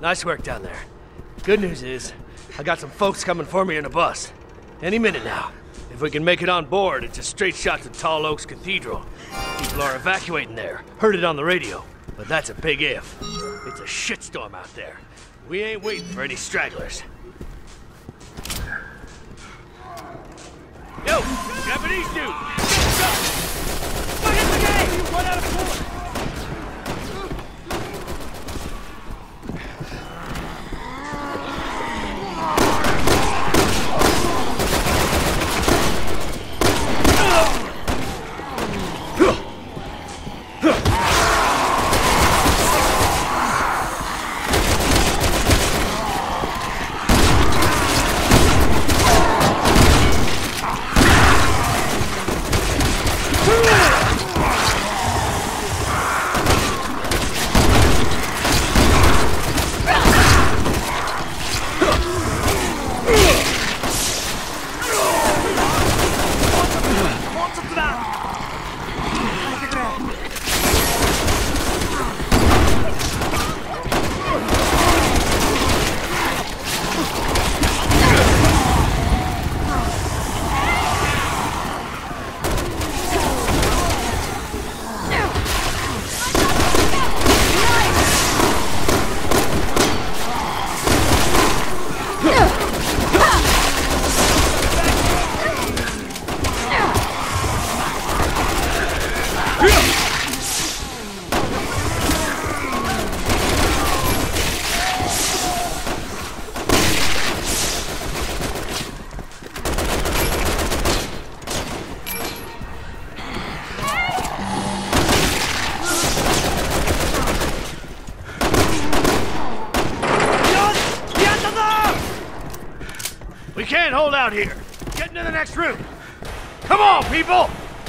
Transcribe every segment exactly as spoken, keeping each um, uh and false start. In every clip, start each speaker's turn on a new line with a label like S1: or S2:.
S1: Nice work down there. Good news is, I got some folks coming for me in a bus. Any minute now. If we can make it on board, it's a straight shot to Tall Oaks Cathedral. People are evacuating there. Heard it on the radio. But that's a big if. It's a shitstorm out there. We ain't waiting for any stragglers. Yo, Japanese dude! Go! Look at the game! You run out of force! We can't hold out here. Get into the next room. Come on, people!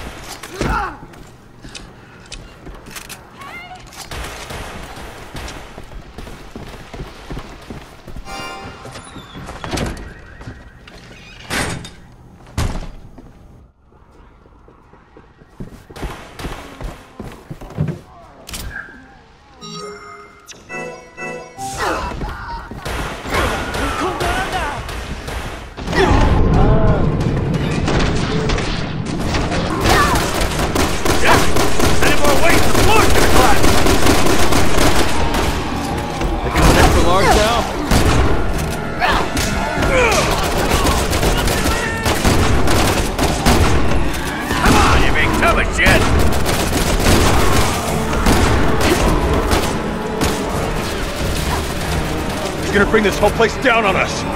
S2: Gonna bring this whole place down on us!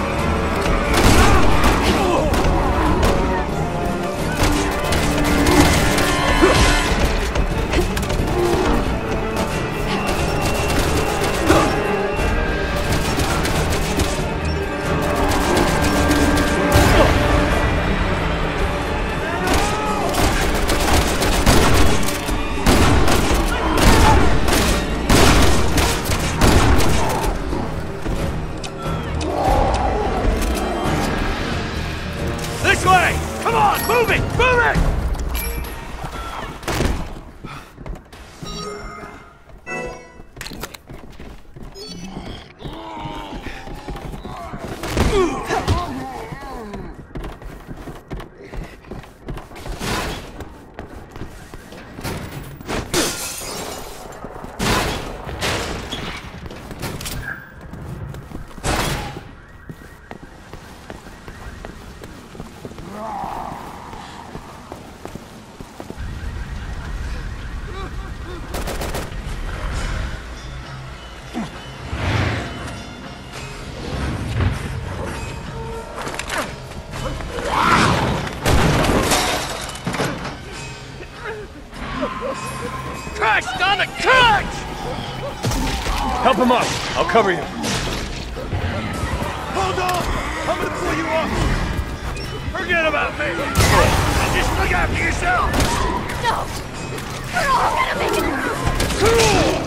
S2: Help him up! I'll cover you.
S1: Hold on! I'm gonna pull you up! Forget about me! Just look after yourself!
S3: No! We're all gonna make it through!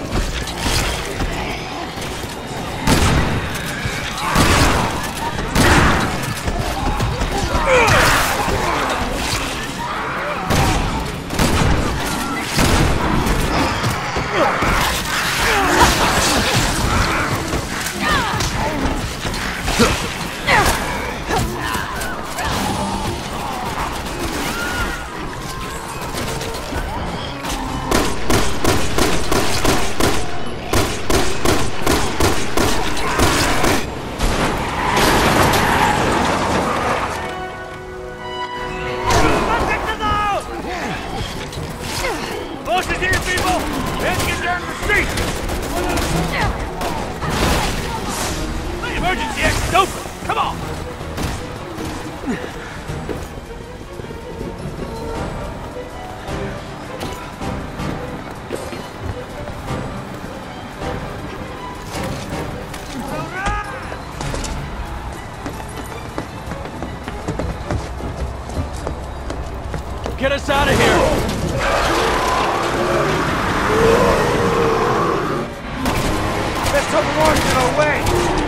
S1: Get us out of here!
S4: There's some orange in our way!